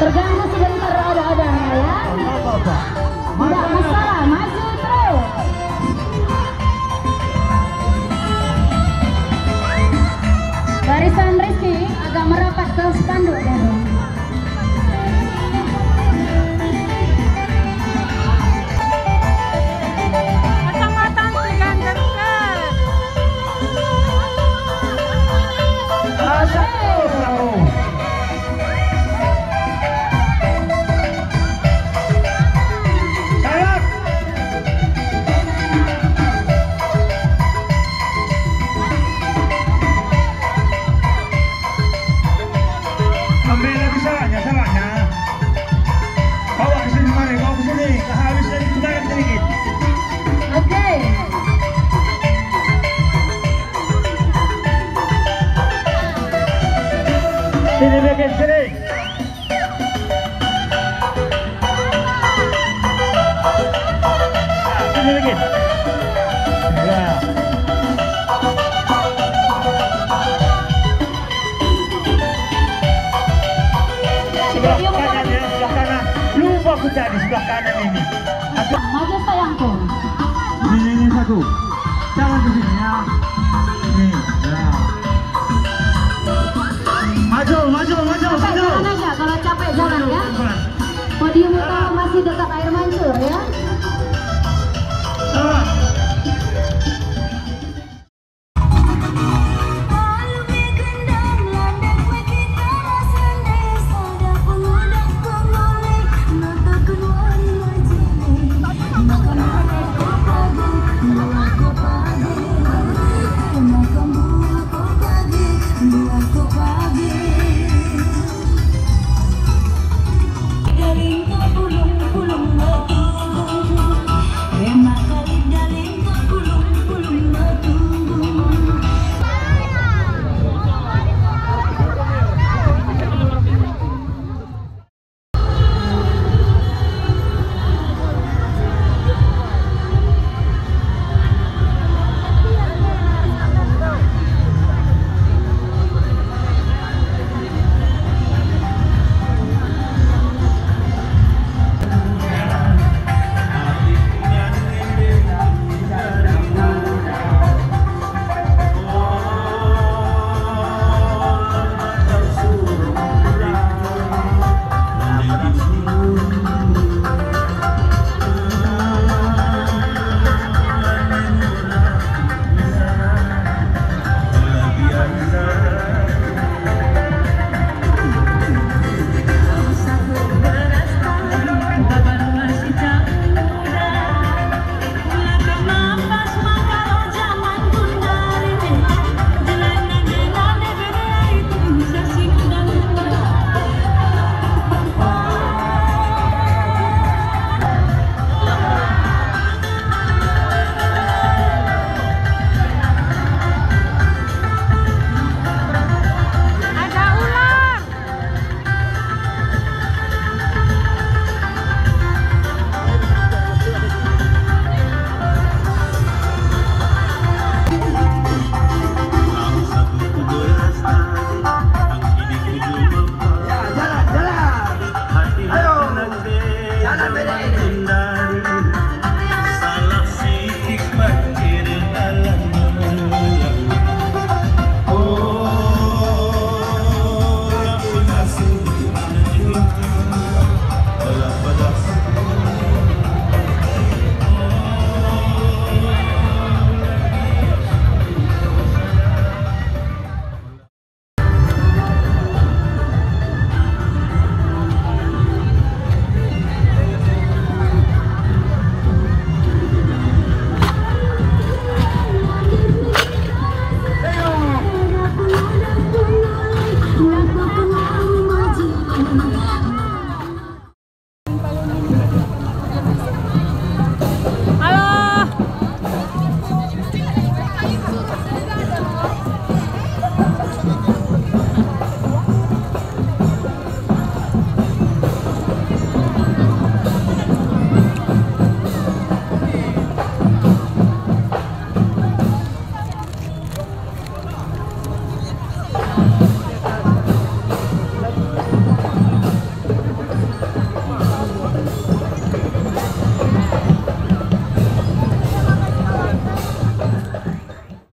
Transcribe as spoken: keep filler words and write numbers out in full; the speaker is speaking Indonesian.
Terganggu sebentar ada-adanya ya. Tidak masalah, maju terus. Barisan Rizky agak merapat ke spanduk ya. Sini bikin sini. Sini bikin. Ya. Sebelah kanan ya, sebelah kanan. Lupa kita di sebelah kanan ini. Maju sayangku. Ini ini satu. Jangan di sini ya. Ini. Ya. Maju, maju, maju, Capek maju. jalan aja, kalau capek jalan ya. Podium utama masih dekat air mancur ya.